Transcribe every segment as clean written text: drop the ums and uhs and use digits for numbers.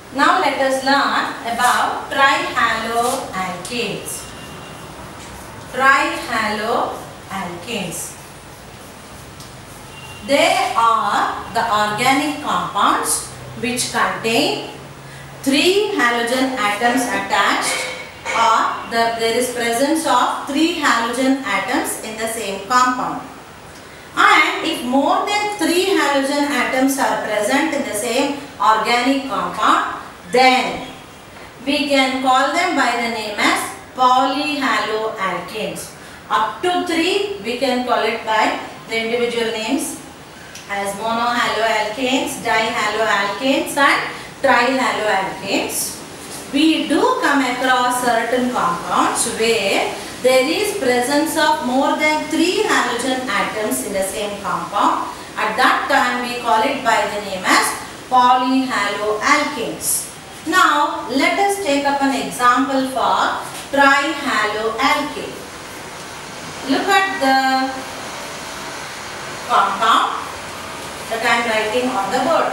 Now let us learn about trihaloalkanes. Trihaloalkanes. They are the organic compounds which contain 3 halogen atoms attached, or there is presence of 3 halogen atoms in the same compound. And if more than 3 halogen atoms are present in the same organic compound, then we can call them by the name as polyhaloalkanes. Up to 3 we can call it by the individual names as monohaloalkanes, dihaloalkanes and trihaloalkanes. We do come across certain compounds where there is presence of more than 3 halogen atoms in the same compound. At that time we call it by the name as polyhaloalkanes. Now let us take up an example for trihaloalkane. Look at the compound that I am writing on the board.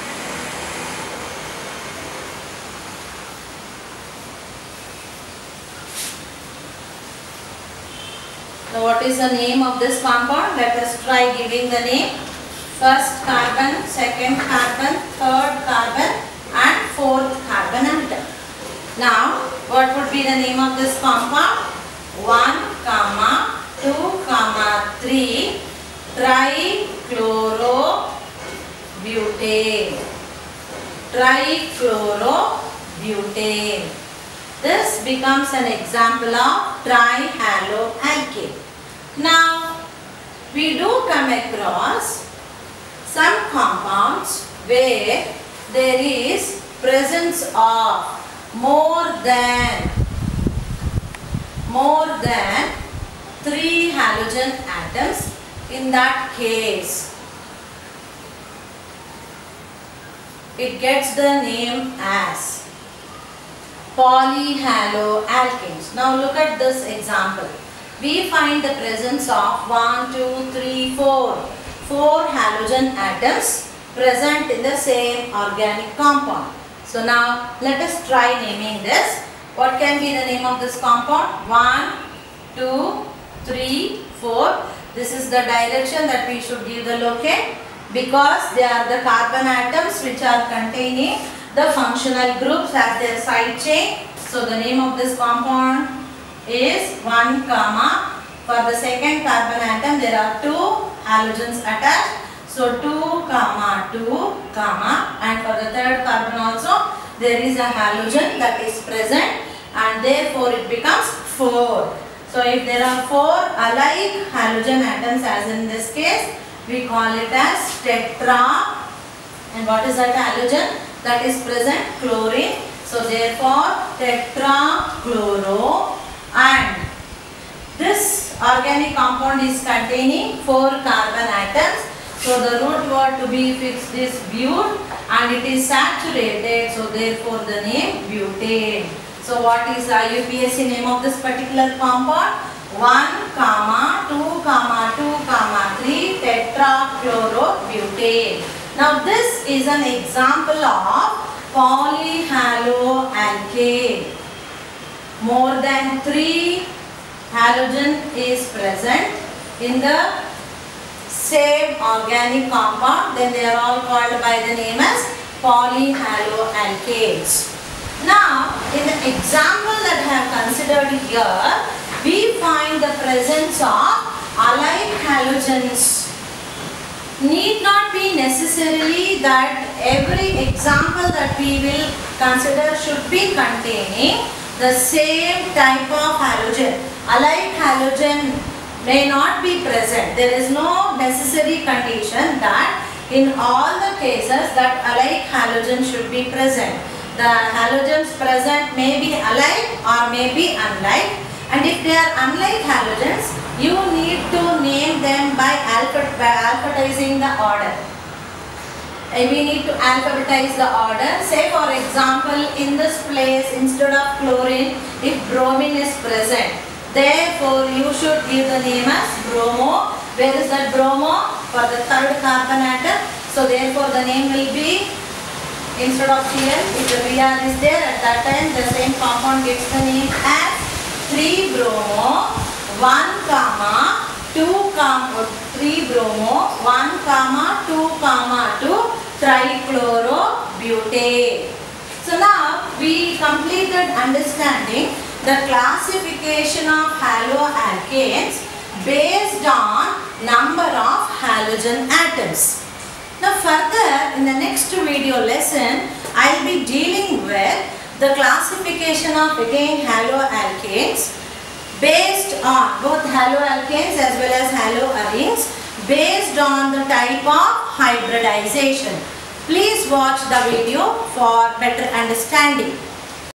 So what is the name of this compound? Let us try giving the name. First carbon, second carbon, third carbon and fourth carbon atom. Now what would be the name of this compound? 1, 2, 3 trichlorobutane. Trichlorobutane. This becomes an example of trihaloalkane. Now we do come across some compounds where there is presence of more than 3 halogen atoms. In that case, it gets the name as polyhaloalkanes. Now look at this example. We find the presence of 1, 2, 3, 4 halogen atoms present in the same organic compound. So now let us try naming this. What can be the name of this compound? 1, 2, 3, 4. This is the direction that we should give the locate, because they are the carbon atoms which are containing the functional groups as their side chain. So the name of this compound is 1, for the second carbon atom there are 2 halogens attached. So 2, 2, and for the third carbon also there is a halogen that is present, and therefore it becomes 4. So if there are 4 alike halogen atoms, as in this case, we call it as tetra. And what is that halogen that is present? Chlorine. So therefore tetrachloro, and this organic compound is containing 4 carbon atoms. So the root word to be fixed is but, and it is saturated. So therefore the name butane. So what is the IUPAC name of this particular compound? 1, 2, 3 tetrachlorobutane. Now this is an example of polyhaloalkane. More than 3 halogen is present in the same organic compound, then they are all called by the name as polyhaloalkanes. Now in the example that I have considered here, we find the presence of alike halogens. Need not be necessarily that every example that we will consider should be containing the same type of halogen. Alike halogen may not be present. There is no necessary condition that in all the cases that alike halogen should be present. The halogens present may be alike or may be unlike, and if they are unlike halogens, you need to name them by alphabetizing the order. We need to alphabetize the order. Say for example, in this place instead of chlorine, if bromine is present, therefore you should give the name as bromo. Where is that bromo? For the third carbon atom. So therefore the name will be instead of Cl, if the Br is there, at that time the same compound gets the name as 3-bromo 3-bromo 1,2,2 trichlorobutane. So now we completed understanding the classification of haloalkanes based on number of halogen atoms. Now further in the next video lesson I will be dealing with the classification of again haloalkanes based on both haloalkanes as well as haloarenes based on the type of hybridization. Please watch the video for better understanding.